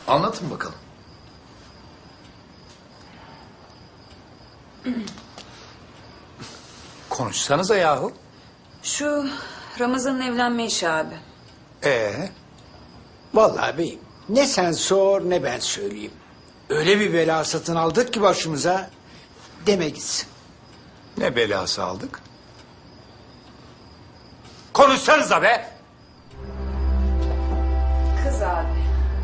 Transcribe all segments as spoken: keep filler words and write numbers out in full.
Anlatın bakalım. Konuşsanıza yahu. Şu Ramazan'ın evlenme işi abi. Ee, Vallahi beyim, ne sen sor ne ben söyleyeyim. Öyle bir bela satın aldık ki başımıza, deme gitsin. ne belası aldık? Konuşsanıza be! Kız abi.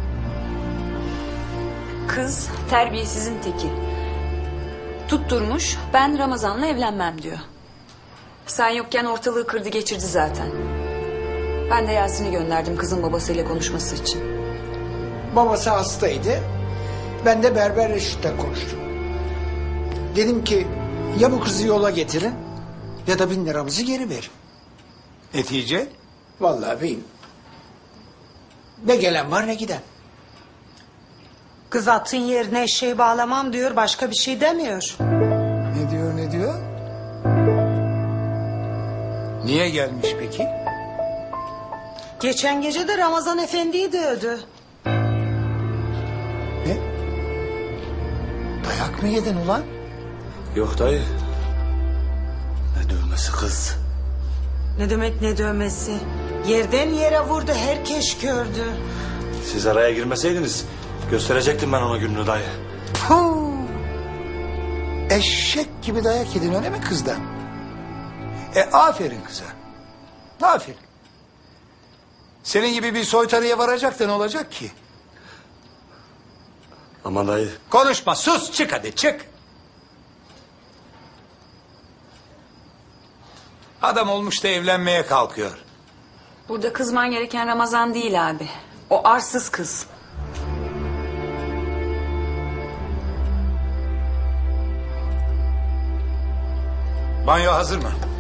Kız terbiyesizin teki. Tutturmuş ben Ramazan'la evlenmem diyor. Sen yokken ortalığı kırdı geçirdi zaten. Ben de Yasin'i gönderdim kızın babasıyla konuşması için. Babası hastaydı, ben de Berber Reşit'le konuştum. Dedim ki, ya bu kızı yola getirin ya da bin liramızı geri verin. Netice? Vallahi beyim, ne gelen var ne giden. Kız atın yerine eşeği bağlamam diyor, başka bir şey demiyor. Ne diyor ne diyor? Niye gelmiş peki? Geçen gece de Ramazan Efendi'yi dövdü. Ne? Dayak mı yedin ulan? Yok dayı. Ne dövmesi kız. Ne demek ne dövmesi? Yerden yere vurdu, herkes gördü. Siz araya girmeseydiniz gösterecektim ben ona gününü dayı. Puh! Eşek gibi dayak yedin öyle mi kızdan? E aferin kıza. Aferin. Senin gibi bir soytarıya varacak da ne olacak ki? Ama dayı. Konuşma, sus, çık hadi, çık. Adam olmuş da evlenmeye kalkıyor. Burada kızman gereken Ramazan değil abi. O arsız kız. Banyo hazır mı?